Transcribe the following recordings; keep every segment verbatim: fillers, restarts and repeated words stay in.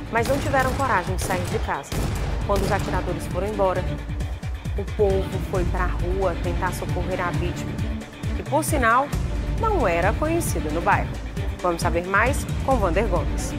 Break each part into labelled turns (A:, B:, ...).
A: mas não tiveram coragem de sair de casa. Quando os atiradores foram embora, o povo foi para a rua tentar socorrer a vítima, que, por sinal, não era conhecida no bairro. Vamos saber mais com Wander Gomes.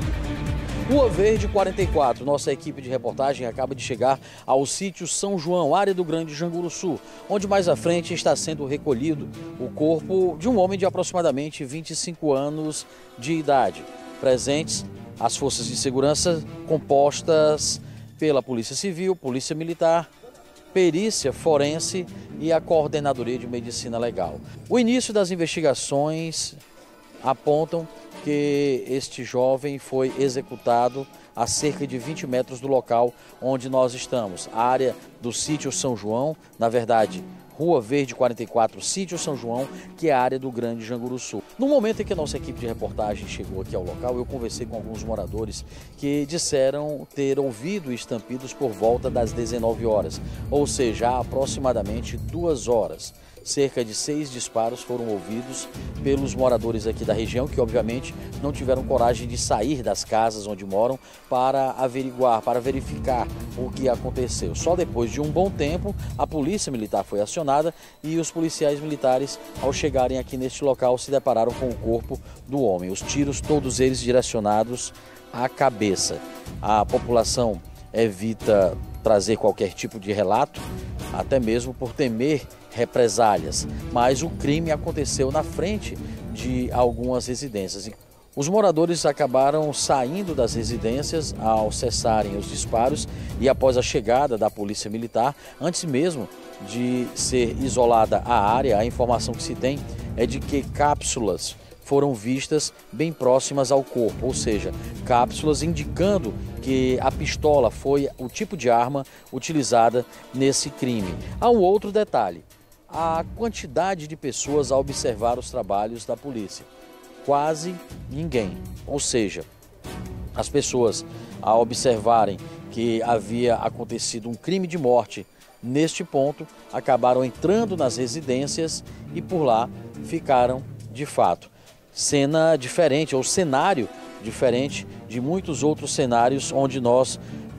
B: Rua Verde quarenta e quatro, nossa equipe de reportagem acaba de chegar ao sítio São João, área do Grande Janguruçu, onde mais à frente está sendo recolhido o corpo de um homem de aproximadamente vinte e cinco anos de idade. Presentes as forças de segurança compostas pela Polícia Civil, Polícia Militar, Perícia Forense e a Coordenadoria de Medicina Legal. O início das investigações apontam que este jovem foi executado a cerca de vinte metros do local onde nós estamos, a área do sítio São João, na verdade, Rua Verde quarenta e quatro, sítio São João, que é a área do Grande Janguruçu. No momento em que a nossa equipe de reportagem chegou aqui ao local, eu conversei com alguns moradores que disseram ter ouvido estampidos por volta das dezenove horas, ou seja, há aproximadamente duas horas. Cerca de seis disparos foram ouvidos pelos moradores aqui da região, que obviamente não tiveram coragem de sair das casas onde moram para averiguar, para verificar o que aconteceu. Só depois de um bom tempo, a Polícia Militar foi acionada e os policiais militares, ao chegarem aqui neste local, se depararam com o corpo do homem. Os tiros, todos eles direcionados à cabeça. A população evita trazer qualquer tipo de relato, até mesmo por temer represálias, mas o crime aconteceu na frente de algumas residências. Os moradores acabaram saindo das residências ao cessarem os disparos e após a chegada da Polícia Militar, antes mesmo de ser isolada a área, a informação que se tem é de que cápsulas foram vistas bem próximas ao corpo, ou seja, cápsulas indicando que a pistola foi o tipo de arma utilizada nesse crime. Há um outro detalhe: a quantidade de pessoas a observar os trabalhos da polícia. Quase ninguém. Ou seja, as pessoas a observarem que havia acontecido um crime de morte neste ponto, acabaram entrando nas residências e por lá ficaram de fato. Cena diferente, ou cenário diferente de muitos outros cenários onde nós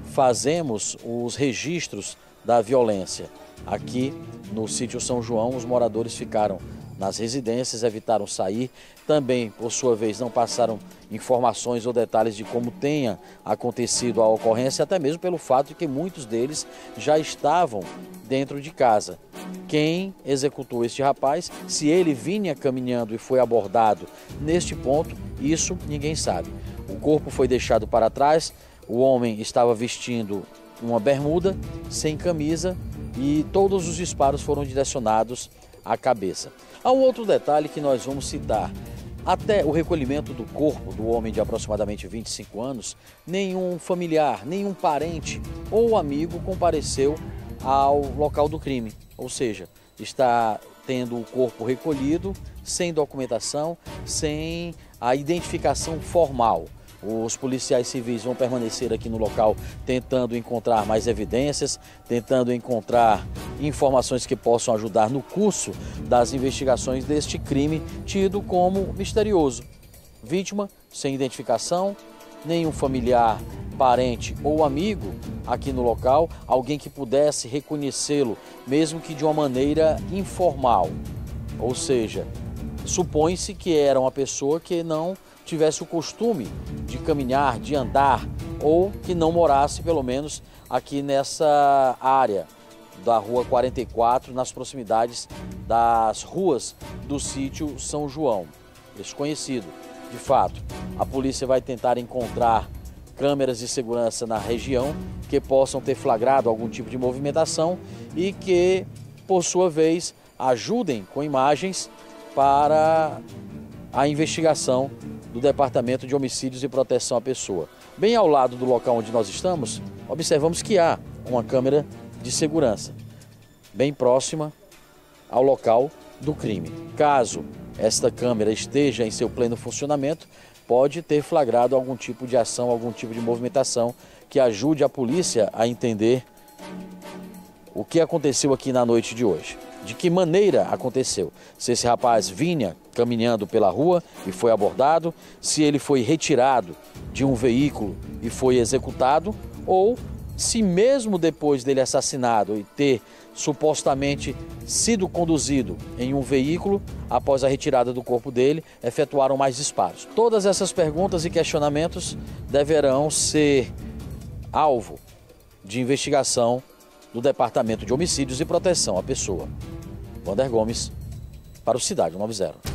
B: fazemos os registros da violência. Aqui no sítio São João, os moradores ficaram nas residências, evitaram sair. Também, por sua vez, não passaram informações ou detalhes de como tenha acontecido a ocorrência, até mesmo pelo fato de que muitos deles já estavam dentro de casa. Quem executou este rapaz, se ele vinha caminhando e foi abordado neste ponto, isso ninguém sabe. O corpo foi deixado para trás, o homem estava vestindo uma bermuda, sem camisa, e todos os disparos foram direcionados à cabeça. Há um outro detalhe que nós vamos citar. Até o recolhimento do corpo do homem de aproximadamente vinte e cinco anos, nenhum familiar, nenhum parente ou amigo compareceu ao local do crime. Ou seja, está tendo o corpo recolhido, sem documentação, sem a identificação formal. Os policiais civis vão permanecer aqui no local tentando encontrar mais evidências, tentando encontrar informações que possam ajudar no curso das investigações deste crime tido como misterioso. Vítima sem identificação, nenhum familiar, parente ou amigo aqui no local, alguém que pudesse reconhecê-lo, mesmo que de uma maneira informal. Ou seja, supõe-se que era uma pessoa que não tivesse o costume de caminhar, de andar, ou que não morasse, pelo menos, aqui nessa área da Rua quarenta e quatro, nas proximidades das ruas do sítio São João. Desconhecido, de fato. A polícia vai tentar encontrar câmeras de segurança na região que possam ter flagrado algum tipo de movimentação e que, por sua vez, ajudem com imagens para a investigação do Departamento de Homicídios e Proteção à Pessoa. Bem ao lado do local onde nós estamos, observamos que há uma câmera de segurança, bem próxima ao local do crime. Caso esta câmera esteja em seu pleno funcionamento, pode ter flagrado algum tipo de ação, algum tipo de movimentação que ajude a polícia a entender o que aconteceu aqui na noite de hoje. De que maneira aconteceu? Se esse rapaz vinha caminhando pela rua e foi abordado, se ele foi retirado de um veículo e foi executado, ou se mesmo depois dele assassinado e ter supostamente sido conduzido em um veículo, após a retirada do corpo dele, efetuaram mais disparos. Todas essas perguntas e questionamentos deverão ser alvo de investigação do Departamento de Homicídios e Proteção à Pessoa. Wander Gomes, para o Cidade noventa.